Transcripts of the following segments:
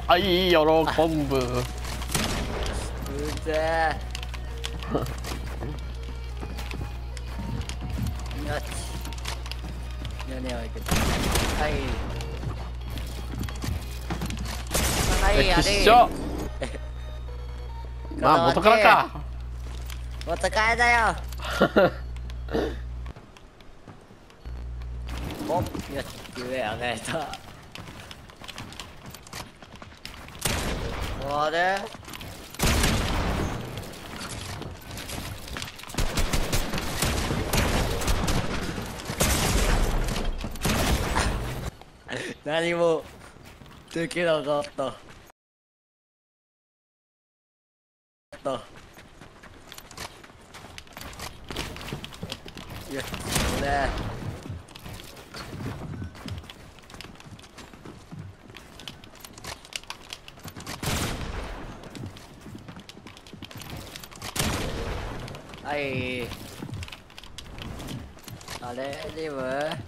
大喜ぶ。 うぜえ。よし。屋根をいけた。はい。はい、あれ。 きっしょ。まあ元からか。 元からだよ。お、よし、上上げた。あれ。何もできなかった。いや、これ。はい。あれ、リム。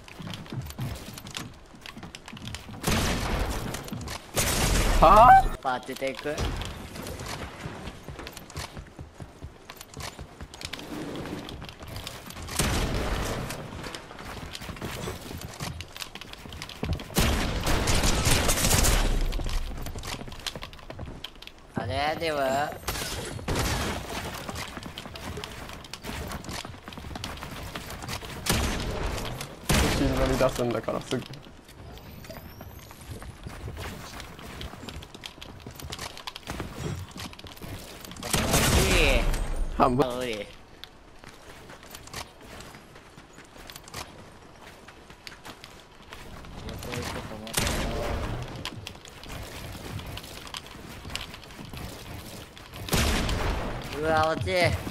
はあ。 パーティーテイク。あれ、リム。 乗り出すんだからすぐ。半分。 無理。うわ、落ち。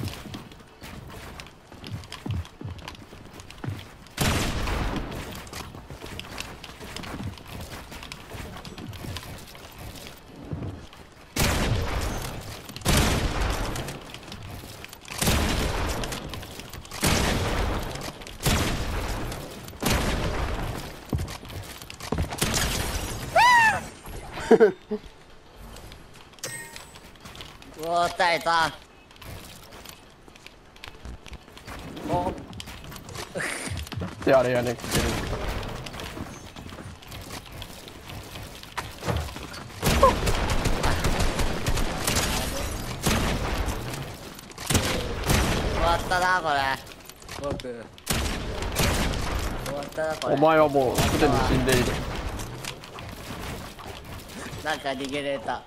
うわ、耐えた。お。 であれやねんかける。 終わったな、これ。僕。終わったな、これ。 お前はもうすでに死んでいる。 なんか逃げれた。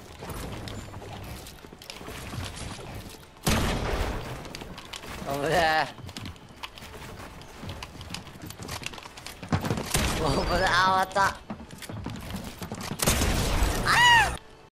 危ねえ。危ねえ、あ、終わった。